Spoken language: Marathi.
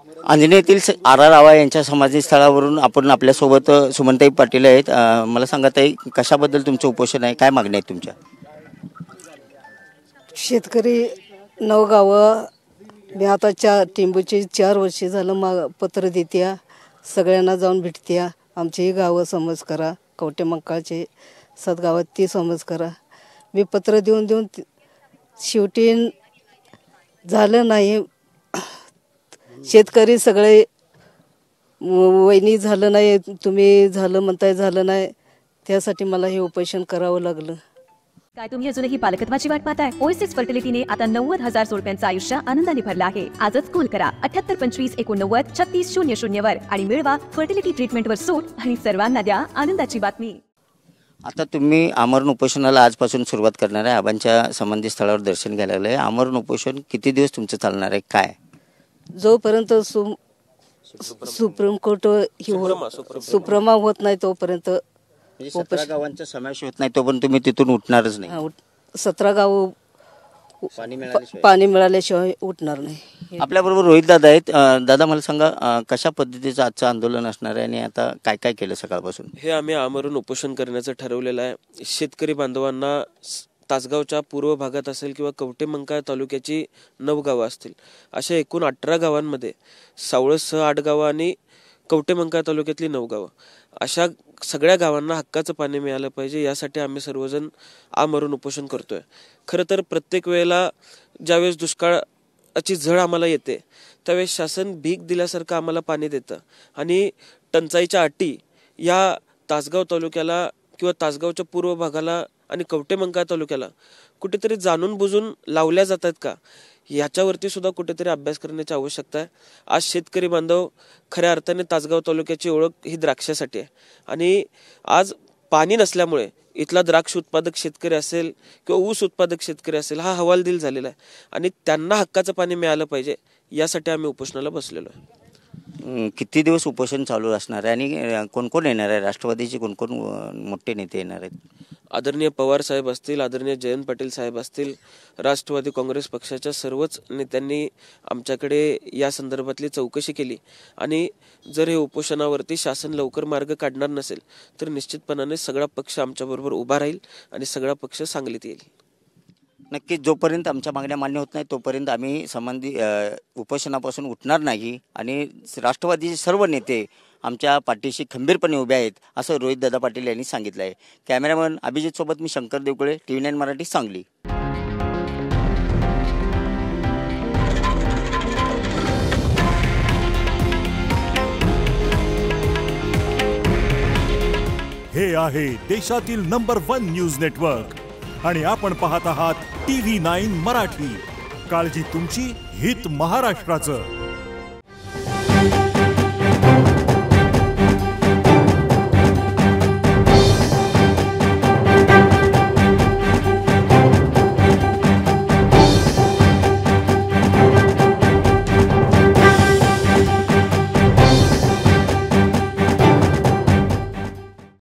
अंजनेतील आर.आर. आवाळ यांच्या समाधीस्थळावरून आपण आपल्यासोबत सुमनताई पाटील आहेत. मला सांगा ताई, कशाबद्दल तुमचं उपोषण आहे, काय मागणी आहे तुमच्या? शेतकरी 9 गावं मी आता टिंबूची 4 वर्षे झालं पत्र देत्या, सगळ्यांना जाऊन भेटत्या. आमची ही गावं समज करा, कवटे मंकाळचे 7 गावात ती समज करा. मी पत्र देऊन शेवटी झालं नाही. शेतकरी सगळे वहिनी झालं नाही, तुम्ही झालं म्हणताय, झालं नाही. त्यासाठी मला हे उपोषण करावं लागलं. काय तुम्ही अजूनही पालकत्वाची वाट पाहताय? ओएसिस फर्टिलिटीने आता 90,000 जोडप्यांचं आयुष्य आनंदाने भरलं आहे. आजच कॉल करा 7825893600 वर आणि मिळवा फर्टिलिटी ट्रीटमेंटवर सूट आणि सर्वांना द्या आनंदाची बातमी. आता तुम्ही आमरण उपोषणाला आजपासून सुरुवात करणार आहे. आबांच्या समाधी स्थळावर दर्शन घ्यायला लागलं आहे. आमरण उपोषण किती दिवस तुमचं चालणार आहे, काय? जोपर्यंत सुप्रीम कोर्ट सुप्रमा होत नाही तोपर्यंत, 17 गावांचा समावेश होत नाही तोपर्यंत तुम्ही तिथून उठणारच नाही. 17 गाव पाणी मिळाल्याशिवाय उठणार नाही. आपल्याबरोबर रोहित दादा आहेत. दादा, मला सांगा, कशा पद्धतीचं आजचं आंदोलन असणार आहे आणि आता काय काय केलं सकाळपासून? हे आम्ही आमरण उपोषण करण्याचं ठरवलेलं आहे. शेतकरी बांधवांना तासगावच्या पूर्व भागात असेल किंवा कवटे मंकाळ तालुक्याची 9 गावं असतील, अशा एकूण 18 गावांमध्ये सावळसह 8 गावं आणि कवटे मंकाळ तालुक्यातली 9 गावं, अशा सगळ्या गावांना हक्काचं पाणी मिळालं पाहिजे, यासाठी आम्ही सर्वजण आमरण उपोषण करतोय. खरं तर प्रत्येक वेळेला ज्यावेळेस दुष्काळाची झळ आम्हाला येते त्यावेळेस शासन भीक दिल्यासारखं आम्हाला पाणी देतं आणि टंचाईच्या अटी या तासगाव तालुक्याला किंवा तासगावच्या पूर्व भागाला आणि कवटे मंकाळ तालुक्याला कुठेतरी जाणून बुजून लावल्या जातात का, याच्यावरती सुद्धा कुठेतरी अभ्यास करण्याची आवश्यकता आहे. आज शेतकरी बांधव खऱ्या अर्थाने तासगाव तालुक्याची ओळख ही द्राक्षासाठी आहे आणि आज पाणी नसल्यामुळे इथला द्राक्ष उत्पादक शेतकरी असेल किंवा ऊस उत्पादक शेतकरी असेल, हा हवालदिल झालेला आहे आणि त्यांना हक्काचं पाणी मिळालं पाहिजे, यासाठी आम्ही उपोषणाला बसलेलो आहे. किती दिवस उपोषण चालू असणार आहे आणि कोण कोण येणार आहे? राष्ट्रवादीचे कोण कोण मोठे नेते येणार आहेत? आदरणीय पवार साहेब असतील, आदरणीय जयंत पाटील साहेब असतील, राष्ट्रवादी काँग्रेस पक्षाच्या सर्वच नेत्यांनी आमच्याकडे या संदर्भातली चौकशी केली आणि जर हे उपोषणावरती शासन लवकर मार्ग काढणार नसेल तर निश्चितपणाने सगळा पक्ष आमच्याबरोबर उभा राहील आणि सगळा पक्ष सांगलीत येईल. नक्कीच, जोपर्यंत आमच्या मागण्या मान्य होत नाही तोपर्यंत आम्ही संबंधी उपोषणापासून उठणार नाही आणि राष्ट्रवादीचे सर्व नेते आमच्या पाठीशी खंबीरपणे उभे आहेत, असं रोहितदादा पाटील यांनी सांगितलं आहे. कॅमेरामन अभिजित सोबत मी शंकर देवकुळे, TV9 मराठी, सांगली. हे आहे देशातील नंबर 1 न्यूज नेटवर्क आणि आपण पाहत आहात TV9 मराठी. काळजी तुमची, हित महाराष्ट्राचं.